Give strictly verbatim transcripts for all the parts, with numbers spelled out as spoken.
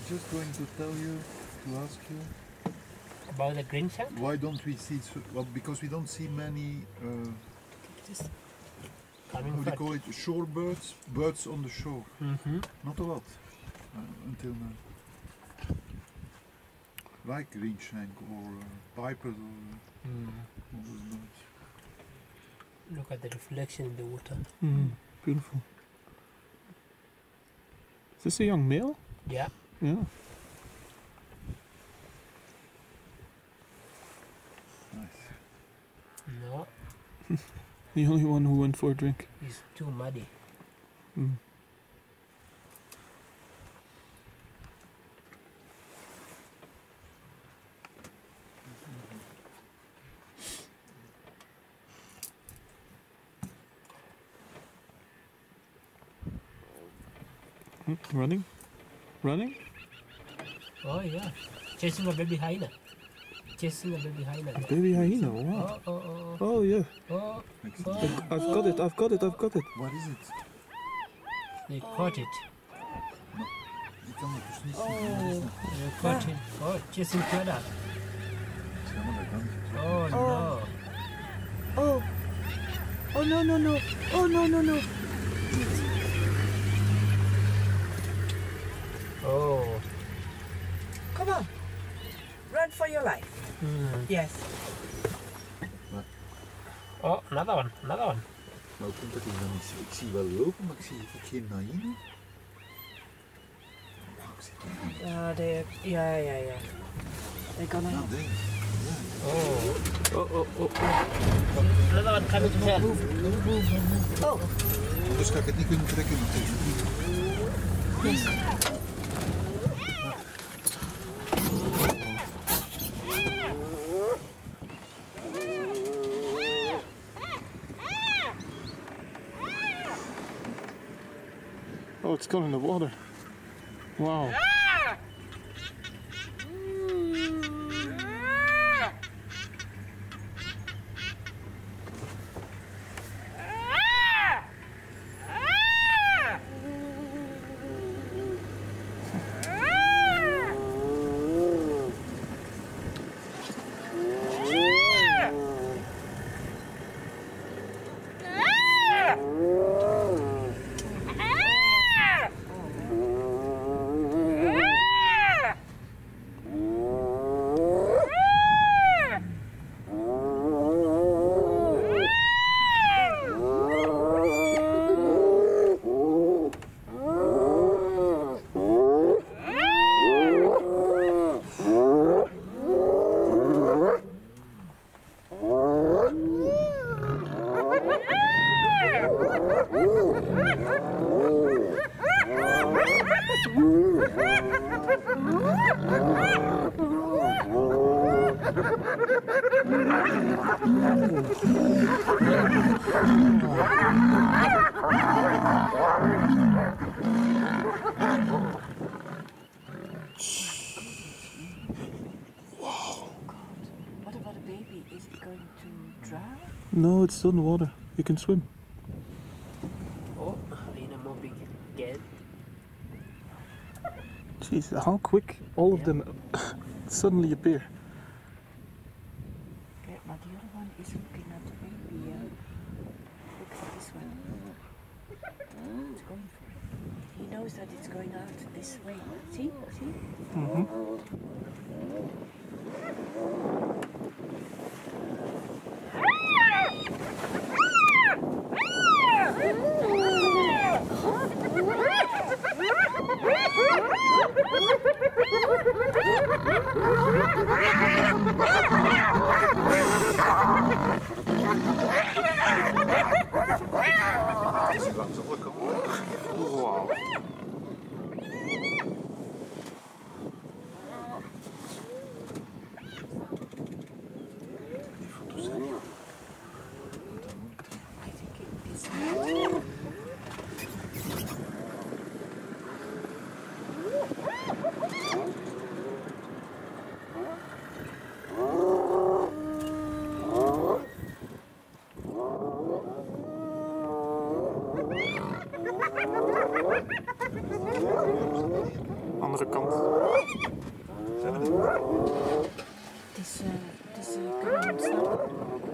just going to tell you, to ask you. About the green shank? Why don't we see, well, because we don't see many, uh, how do you call it, shore birds, birds on the shore. Mm-hmm. Not a lot, uh, until now. Like green shank or uh, pipers or uh, mm. all those birds. Look at the reflection in the water. Mm, beautiful. Is this a young male? Yeah. Yeah. Nice. No. The only one who went for a drink. It's too muddy. Mm. Running? Running? Oh yeah. Chasing a baby hyena. Chasing a baby hyena. A baby hyena, wow. Oh, oh, oh. Oh yeah. Oh, oh. I've got it, I've got it, I've got it. What is it? They caught it. Je kan het dus niet Oh, zien. they caught it. Oh, chasing Prada. Het is helemaal naar kant. Oh, no. Oh. Oh no no no. Oh no no no. Oh. Come on. Run for your life. Hmm. Yes. Oh, another one, another one. Maar hoe komt dat ik dan niet zie? Ik zie wel lopen, maar ik zie ook geen hyena. Uh, they. Yeah yeah yeah. They're gonna. Ah, there. Oh. Oh, oh, oh, oh. Another one coming to help. Oh. Dus ga ik het niet kunnen trekken natuurlijk. Yes. Oh, it's gone in the water. Wow. No, it's still in the water. You can swim. Oh, hyena more big again. Jeez, how quick all of them suddenly appear. Okay, but the other one is looking at the baby. Uh, look at this one. It's going for it. He knows that it's going out this way. See? See? Mm-hmm. Wow. andere kant. Zijn we er? Het is, uh, het is uh, kunnen ontsnappen.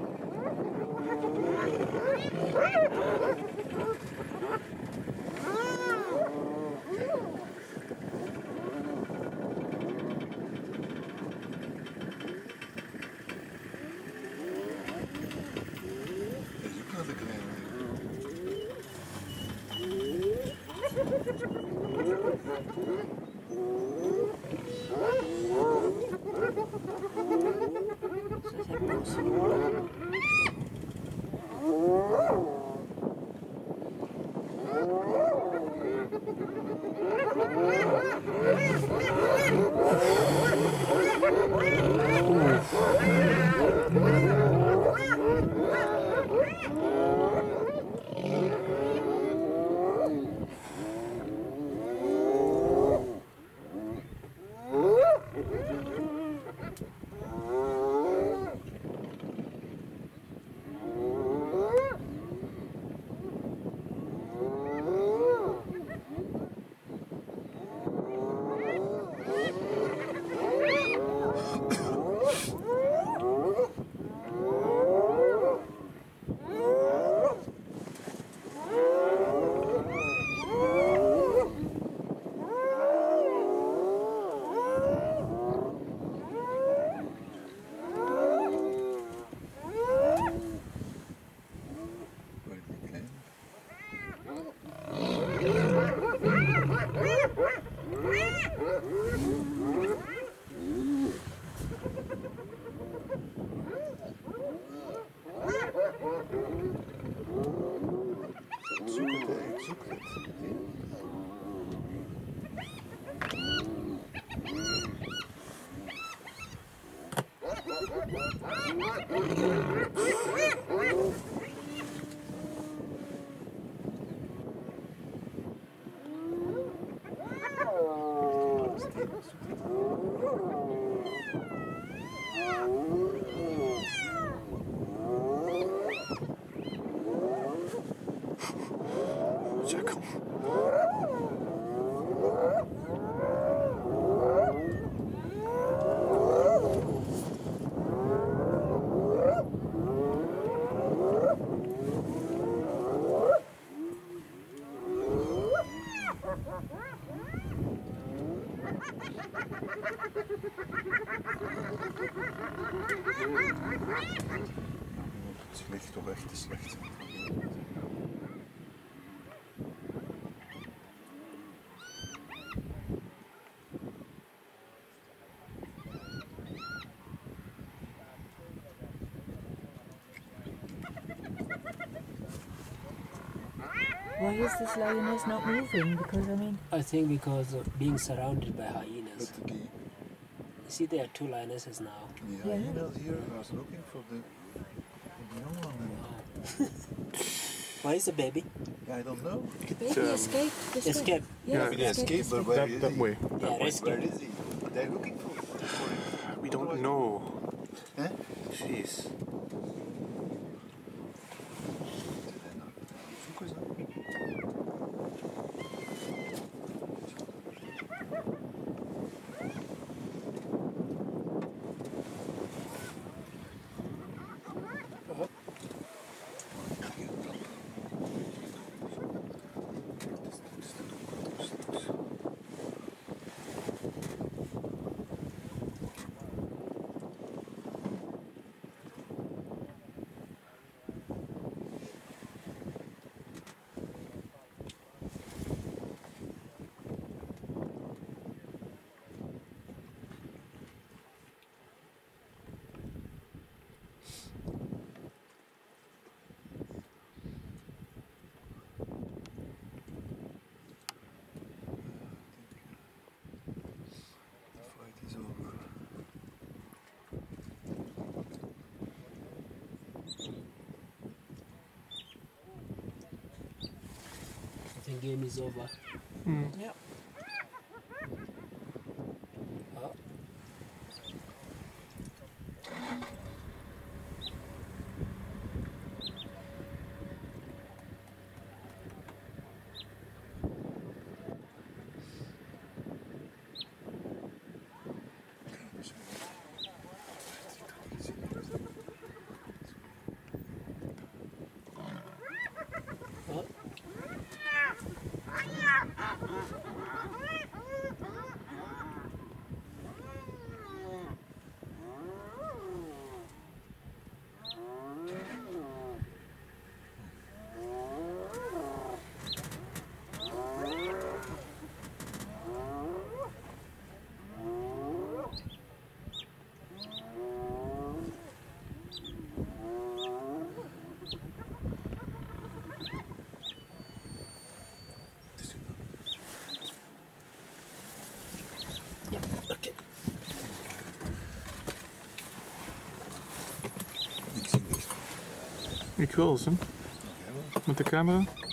Hij zoekt naar de kleine. Ze zijn boos geworden. Jackal. Slecht, toch echt te slecht. Why is this lioness not moving? Because I mean, I think because of being surrounded by hyenas. But the, You see, there are two lionesses now. the Yeah. hyenas here, I was looking for the, for the young one. Where is the baby? I don't know. the baby um, escaped this way. Escape. Yeah, Maybe they escaped, but where That, is that he? way. Yeah, rescue. Where is he? They're looking for, for him. We don't know. Huh? Jeez. Zoeken ze. The game is over. Mm. Yeah. Oh. Ik wel eens, hè? Met de camera.